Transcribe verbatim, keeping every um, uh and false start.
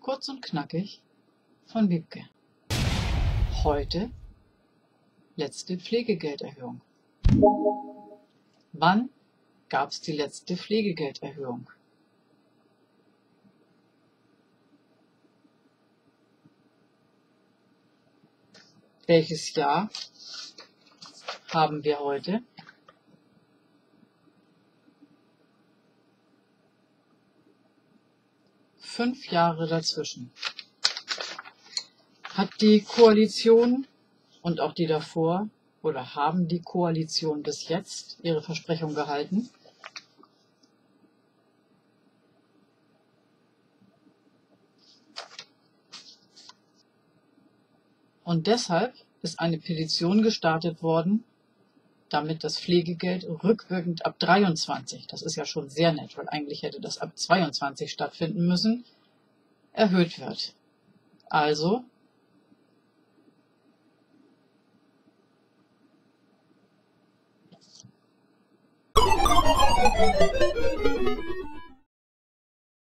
Kurz und knackig von Wiebke. Heute letzte Pflegegelderhöhung. Wann gab es die letzte Pflegegelderhöhung? Welches Jahr haben wir heute? Fünf Jahre dazwischen. Hat die Koalition und auch die davor oder haben die Koalition bis jetzt ihre Versprechung gehalten? Und deshalb ist eine Petition gestartet worden, damit das Pflegegeld rückwirkend ab dreiundzwanzig, das ist ja schon sehr nett, weil eigentlich hätte das ab zweiundzwanzig stattfinden müssen, erhöht wird. Also